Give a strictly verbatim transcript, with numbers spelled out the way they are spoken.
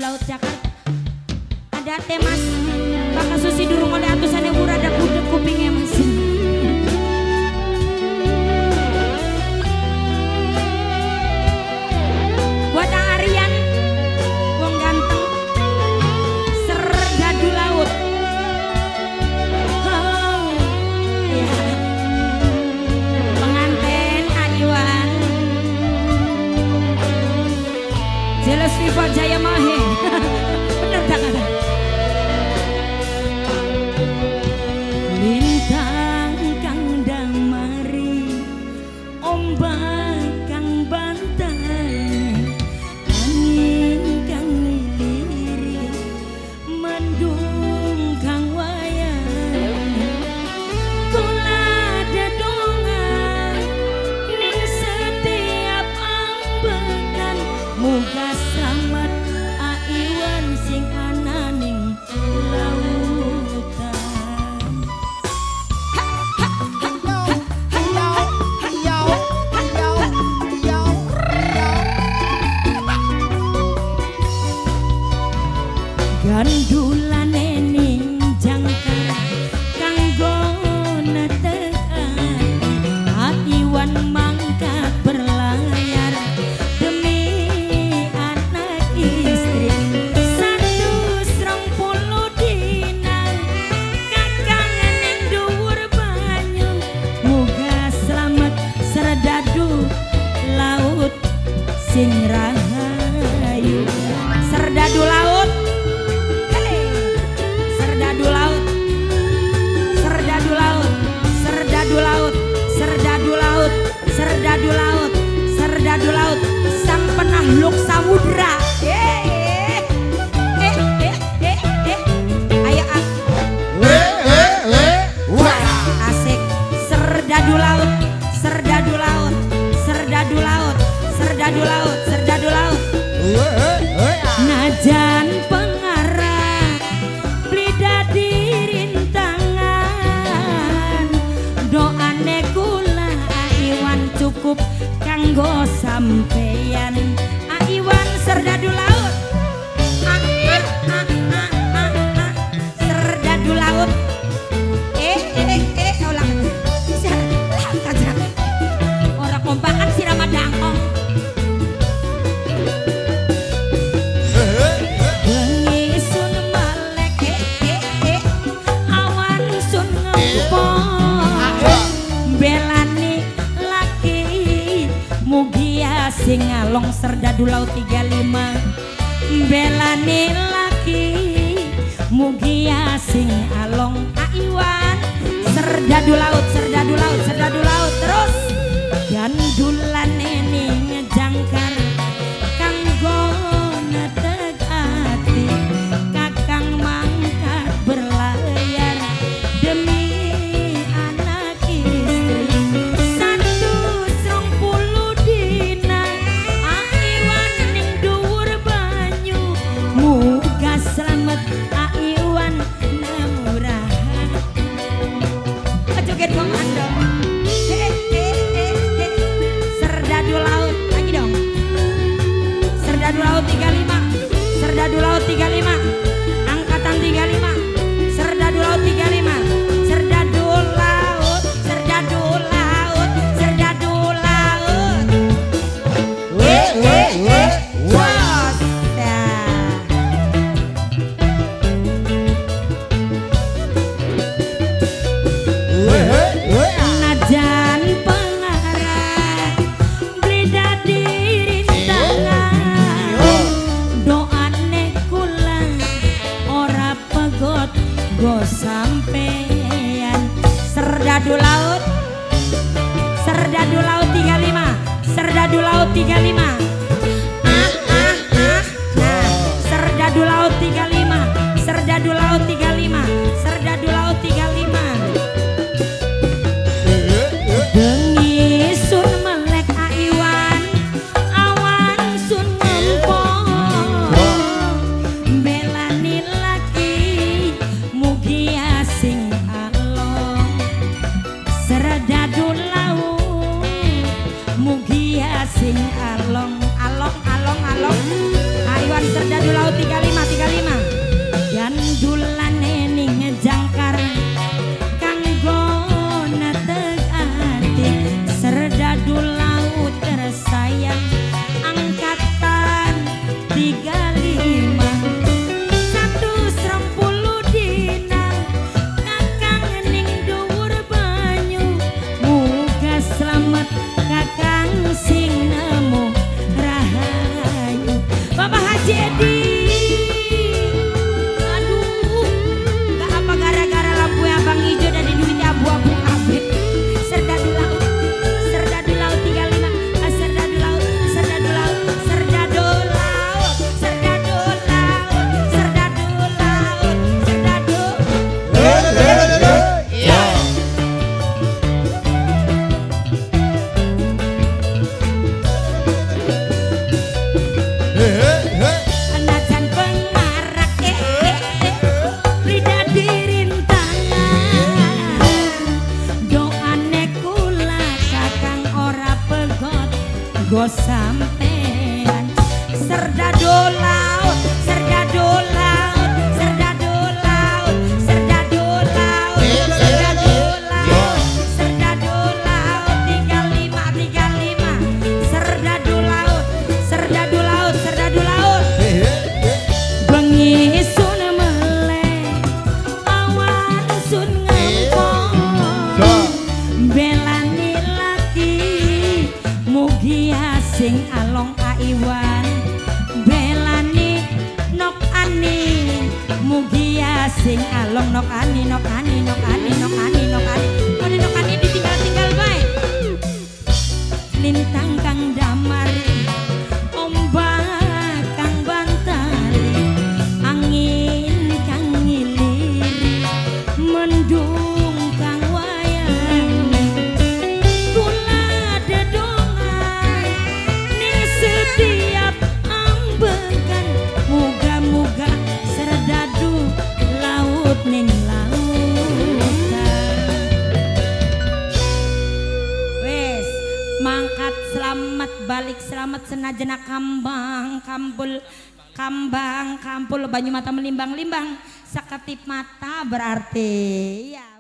Laut Jakarta. Ada teh mas, Kakak Susi durung oleh atusan yang murah ada budek kupingnya mas. Buat Ang Aryan, wong ganteng, Serdadu Laut. Oh, ya. Pengantin Ayuan, Jelas Viva Jaya Mahe. Bener tak ada? Lintang kang damari, ombak kang bantai, angin kang lirih, mendung kang wayang. Kula dedongan ning setiap ambekan, muga selamat aiwan sing ana ning lautan. Gandulane ning jangkar kanggo netekan, aiwan mangkat berlayar demi anak istri. Satu serong puluh dina kakang ning dhuwur banyu, muga selamat Serdadu Laut sing rahayu. Serdadu Laut, Serdadu Laut, Serdadu Laut, Serdadu Laut, Serdadu Laut, Serdadu Laut, Serdadu Laut, sang penakluk samudra. Eh, eh, eh, eh, eh, ayo ah. Wah, asik. Serdadu Laut, Serdadu Laut, Serdadu Laut, Serdadu Laut, Serdadu Laut. Najan pengarah blida dirintangan, doane kula aiwan cukup kanggo sampeyan. Aiwan Serdadu Laut, ah, ah, ah, ah, ah, ah. Serdadu Laut, eh eh eh ulang orang kompakan si Ramadangkong. Bengi sun melek, eh eh eh awan sun ngempong, belani laki mugia sing ngalong. Serdadu Laut tiga puluh lima, belani laki mugia sing along. Aiwan Serdadu Laut, Serdadu Laut, Serdadu Laut. Terus gandulane ning jangkar kanggo netek ati, kakang mangkat berlayar demi anak istri. Satu serong puluh dina aiwan ning dhuwur banyu, muga selamat aiwan namurah. Joget bang ando. Eh, eh, eh, eh. Serdadu Laut lagi dong. Serdadu Laut tiga puluh lima, Serdadu Laut tiga puluh lima, angkatan tiga puluh lima, Serdadu Laut tiga puluh lima, Serdadu Laut, Serdadu Laut, Serdadu Laut. Eh, eh, eh. Wah, najan pengarah blida dirintangan, doane kula ora pegot go sampeyan. Serdadu Laut, Serdadu Laut tiga puluh lima, Serdadu Laut tiga puluh lima. Ah, ah, ah. Nah, Serdadu Laut tiga puluh lima, Serdadu Laut tiga puluh lima, Serdadu Laut tiga puluh lima. Bengi sun melek aiwan, awan sun ngempong, belani laki mugia sing along. Serdadu Laut mugia sing along, along, along, along. Aiwan Serdadu Laut tiga nokani nokani nokani nokani nokani pada nokani ditinggal-tinggal bae lintang kang damari ombak kang bantari angin kang ngiliri mendung kang wayang kula dedongan ning setiap ambekan muga-muga serdadu laut ning lautan wes mangkat selamat balik selamat senajana kambang kampul kambang kampul banyu mata melimbang-limbang sakatip mata berarti ya